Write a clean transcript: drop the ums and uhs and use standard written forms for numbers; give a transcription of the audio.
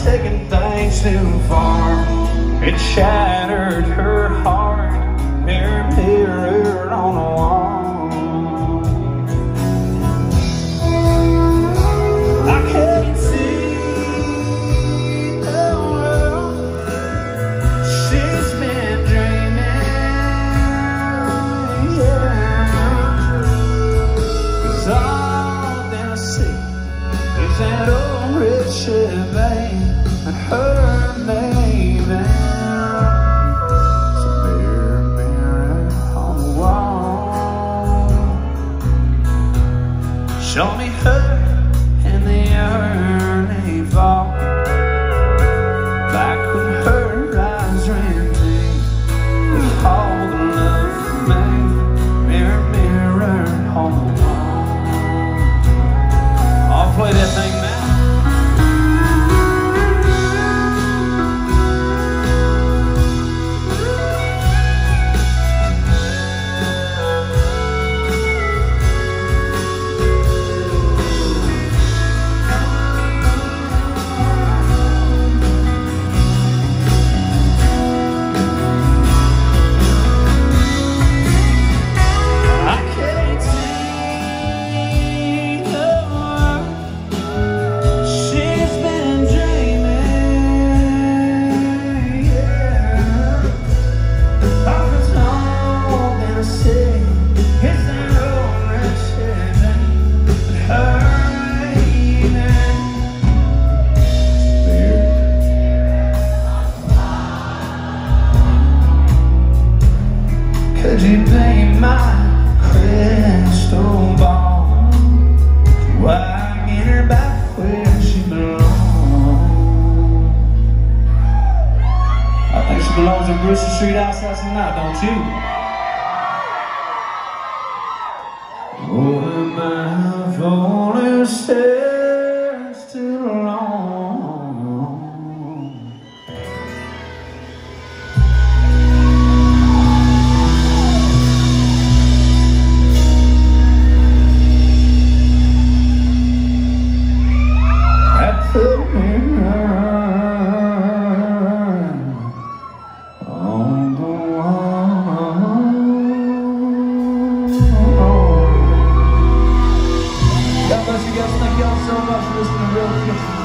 taking things too far. It shattered her heart, mirror, mirror on the wall. I can't see the world. She's been dreaming, yeah. 'Cause all that I see is that old red Chevy and her name. So mirror, mirror on the wall, show me her in the early fall, back when her eyes ran deep with all the love for me. Mirror, mirror on the wall. I'll play that thing now. Could you be my crystal ball? Do I get her back where she belongs? I think she belongs in Brewster Street outside tonight, don't you? Oh, am I falling stairs too long? Put me on the wall. God bless you guys. Thank y'all so much for listening to Real Kids.